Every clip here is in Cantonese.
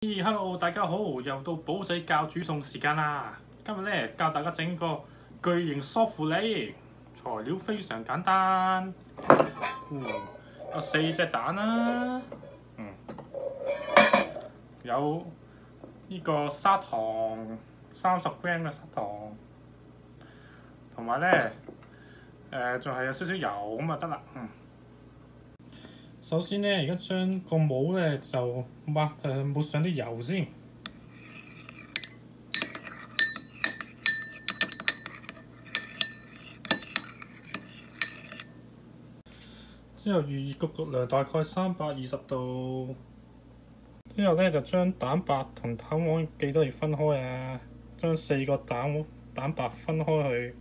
Hello， 大家好，又到寶仔教煮餸時間啦！今日咧教大家整個巨型梳芙梨，材料非常簡單，有4隻蛋啦，有呢個砂糖30g 嘅砂糖，同埋咧仲係有少少油咁就得啦。首先咧，而家將個模咧就抹上啲油先，之後預熱個焗爐大概320度。之後咧就將蛋白同蛋黃記得要分開啊，將4個蛋白分開去。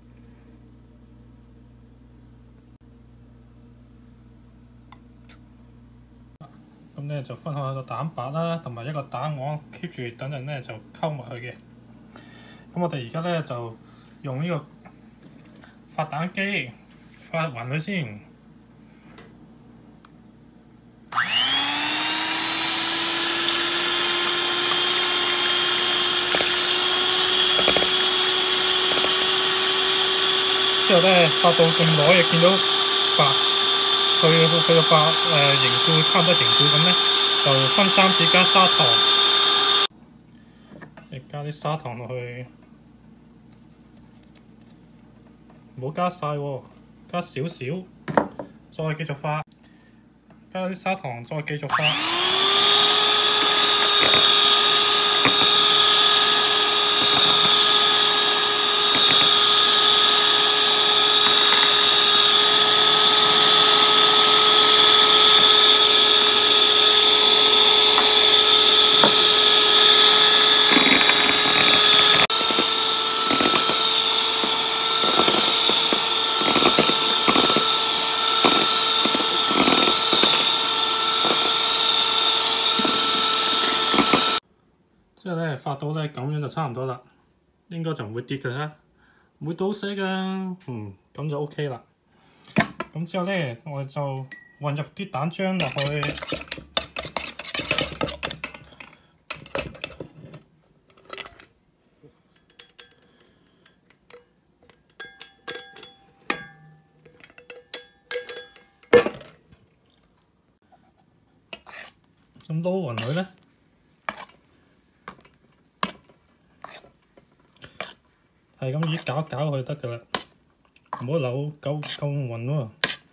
咁咧就分開個蛋白啦，同埋一個蛋黃 keep 住，等陣咧就溝埋佢嘅。咁我哋而家咧就用呢個發蛋機發勻佢先。之後咧發到咁耐，又見到白。佢個凝固差唔多凝固咁咧，就分3次加砂糖，你加啲砂糖落去，唔好加晒喎，加少少，再繼續發，加啲砂糖，再繼續發。之後咧發到咧咁樣就差唔多啦，應該就唔會跌㗎啦，唔會倒瀉㗎，咁就 OK 啦。咁之後咧我哋就混入啲蛋漿落去，咁撈勻佢咧。係咁依搞佢得㗎啦，唔好扭夠勻喎。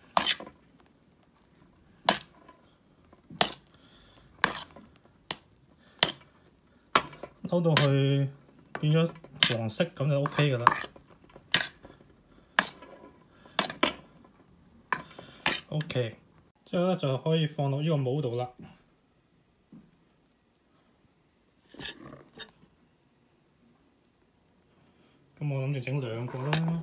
扭到佢變咗黃色咁就 OK 㗎啦。OK， 之後咧就可以放到呢個模度啦。咁我諗住整2個啦。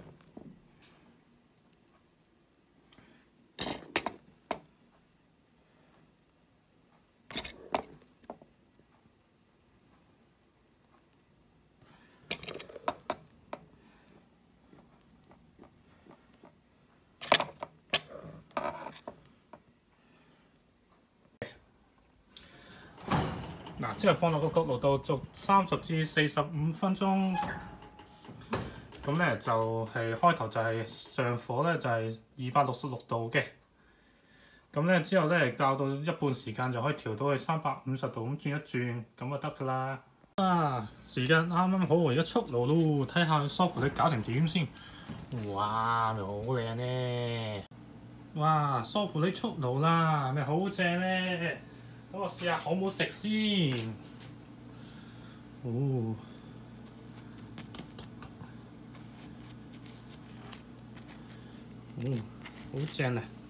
嗱，之後放落個焗爐度做30至45分鐘。咁咧就係開頭就係上火咧就係266度嘅，咁咧之後咧較到一半時間就可以調到去350度咁轉一轉，咁就得㗎啦。時間啱啱好，而家出爐咯，睇下梳芙梨搞成點先。哇，咪好靚咧！哇，梳芙梨出爐啦，咪好正咧！咁我試下好唔好食先。好正啊！